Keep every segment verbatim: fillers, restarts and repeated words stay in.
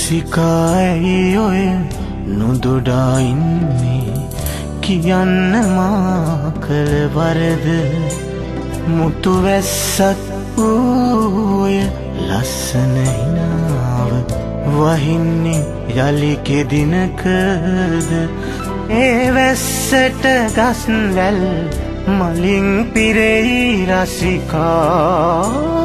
රසිකායි ඔය නොදොඩා ඉන්නේ කියන්න මා කළ වරද මුතු වැස්සක් ඔය ලස්සන හිනාව වහින්නේ යලි කෙදිනකද ඒ වැස්සට ගස් වැල් මලින් පිරෙයි රසිකා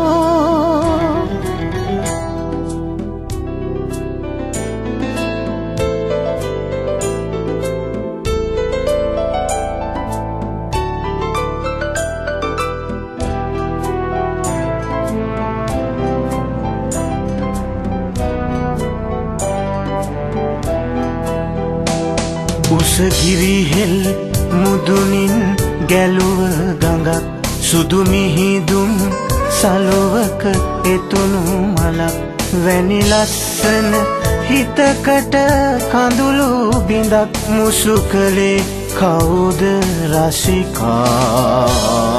උසගිරිහෙල් මුදුනින් ගැලුව ගඟක් සුදු මිහිදුම් සලුවක එතුණු මලක් වැනි ලස්සන හිතකට කඳුළු බිඳක් මුසු කළේ කවුද රසිකා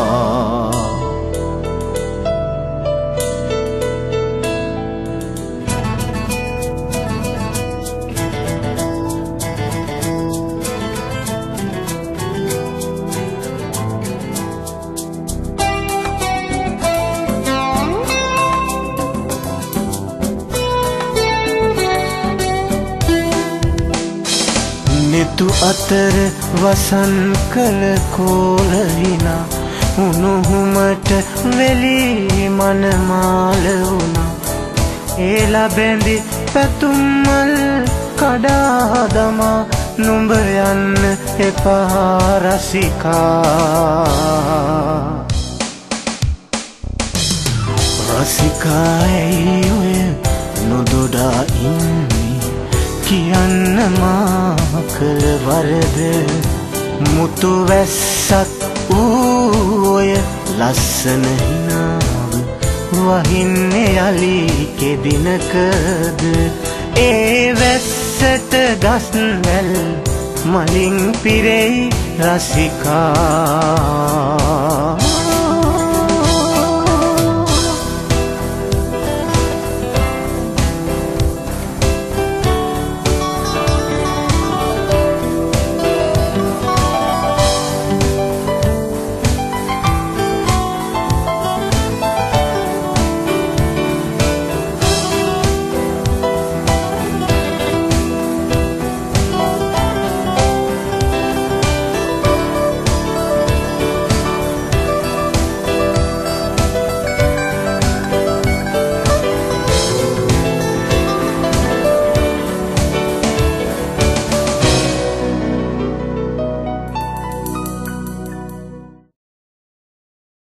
නෙතු අතර වසන් කළ කෝලහිනා උණුහුමට වෙලි මනමාල වුණා ඒ ලැබෙඳි පැතුම්මල් කඩා දමා නුඹ යන්න එපා රසිකා රසිකායි ඔය නොදොඩා ඉන්නේ කියන්න මා කළ වරද මුතු වැස්සක් ඔය ලස්සන හිනාව වහින්නේ යලි කෙදිනකද ඒ වැස්සට ගස් වැල් මලින් පිරෙයි රසිකා